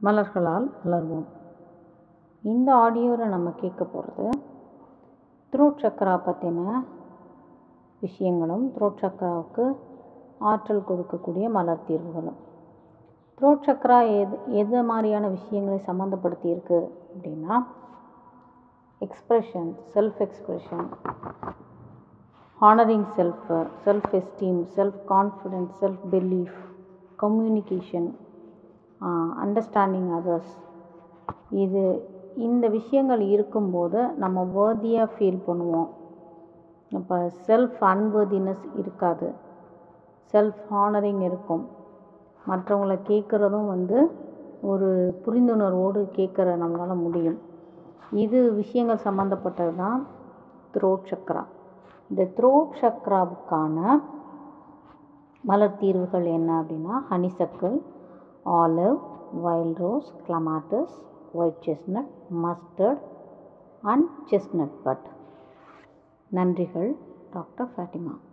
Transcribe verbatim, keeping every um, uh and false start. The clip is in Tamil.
மலர்களால் மலர்வோம். இந்த ஆடியோவில் நம்ம கேட்க போகிறது த்ரோட் சக்ரா பற்றின விஷயங்களும் த்ரோட் சக்ராவுக்கு ஆற்றல் கொடுக்கக்கூடிய மலர் தீர்வுகளும். த்ரோட் சக்ரா எது எது மாதிரியான விஷயங்களை சம்மந்தப்படுத்தி இருக்கு அப்படின்னா, expression, self expression, honouring self, self esteem, self confidence, self belief, communication, understanding others. இது இந்த விஷயங்கள் இருக்கும்போது நம்ம வேர்தியாக ஃபீல் பண்ணுவோம். இப்போ செல்ஃப் அன்வர்தினஸ் இருக்காது, செல்ஃப் ஹானரிங் இருக்கும். மற்றவங்களை கேட்குறதும் வந்து ஒரு புரிந்துணர்வோடு கேட்குற நம்மளால் முடியும். இது விஷயங்கள் சம்மந்தப்பட்டது தான் த்ரோட் சக்ரா. இந்த த்ரோட் சக்ராவுக்கான மலர் தீர்வுகள் என்ன அப்படின்னா, honeysuckle, olive, wild rose, clematis, white chestnut, mustard and chestnut bud. நன்றிகள். டாக்டர் ஃபாத்திமா.